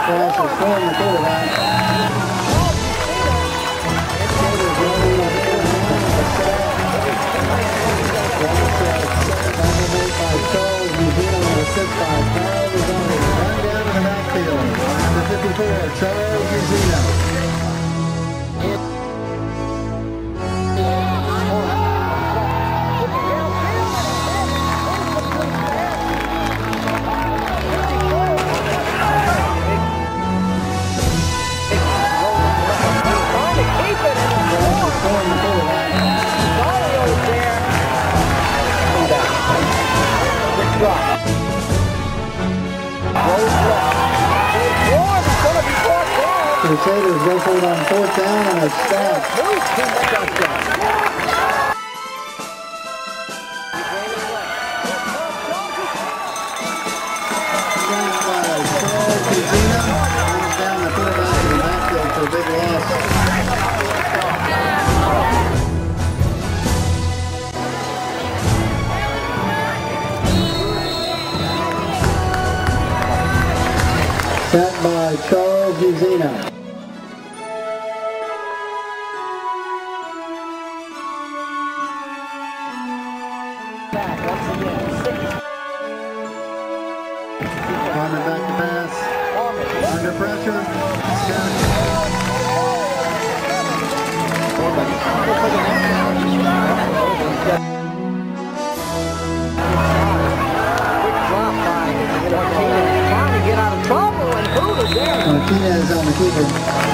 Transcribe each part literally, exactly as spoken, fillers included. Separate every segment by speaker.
Speaker 1: Flash is scoring the quarterback. Charles Usina on a six five. Charles is on it. Run down to the backfield. Number fifty-four, Charles Usina. Crusaders go for it on fourth down and a stop. Down the quarterback to the backfield for a big loss. Set by Charles Usina. Harmon back to pass. Under pressure.
Speaker 2: Trying to get out of trouble, and who is there?
Speaker 1: Martinez on the keeper.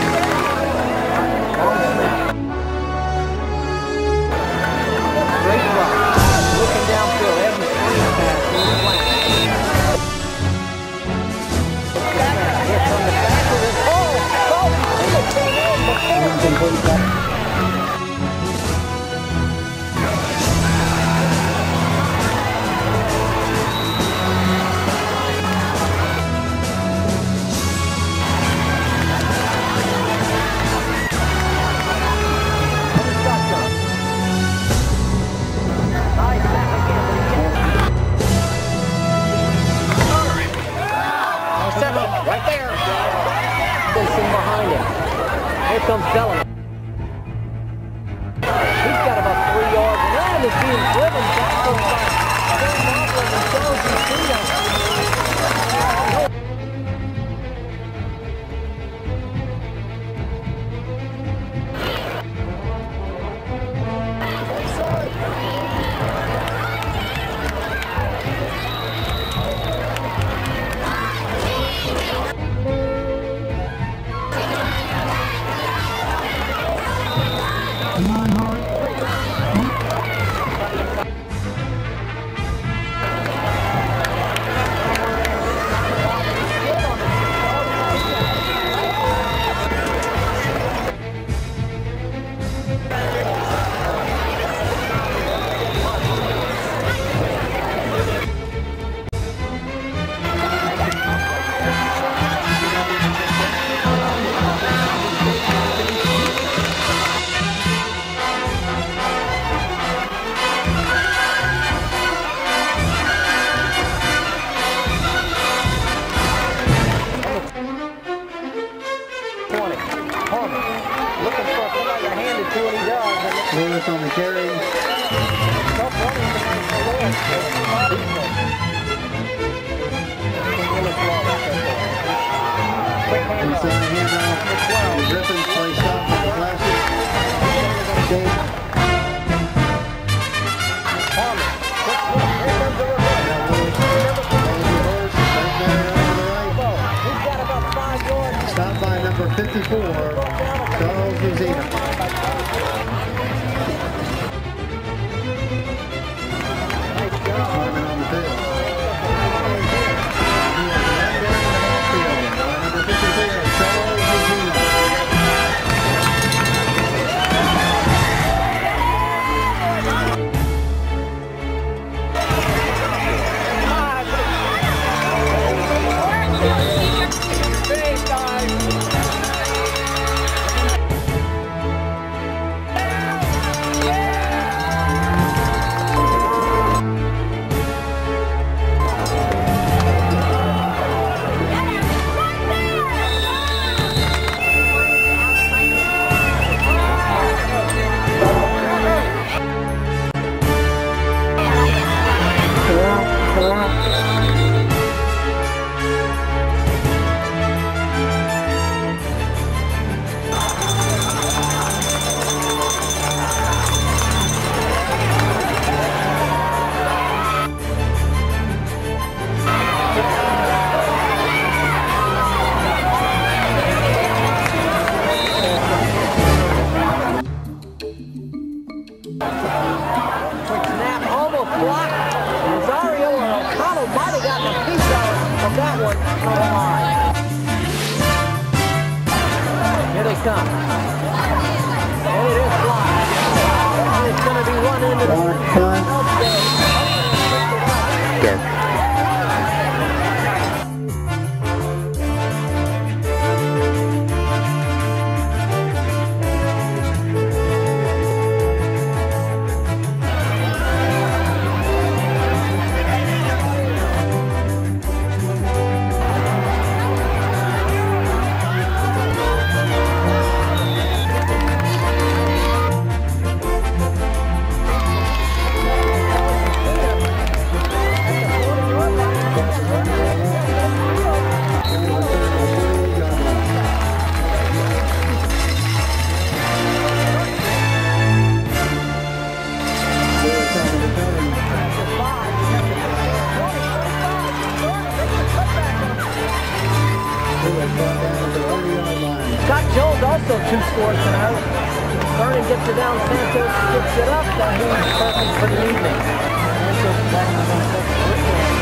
Speaker 2: Great drop. Looking downfield, every screen pass in the flank. Here from the back of his hole.
Speaker 1: Incomplete back.
Speaker 2: Right there. Behind him. Here comes Bellamy. He's got about three yards. Land is being driven backwards by Phil Moblin and Charles Usina.
Speaker 1: Lewis on the carry. Inside handoff. Griffin's placed up on the glasses. Stop by number fifty-four, Charles Usina. Harmon on the field. Number fifty-four, Charles Usina.
Speaker 2: on the line. Here they come. And it is blocked. And it's going to be run into the
Speaker 1: Punt.
Speaker 3: Good.
Speaker 2: Scott Jones also two scores tonight. Vernon gets it down, Santos gets it up, and he's perfect for the evening. Santos back on the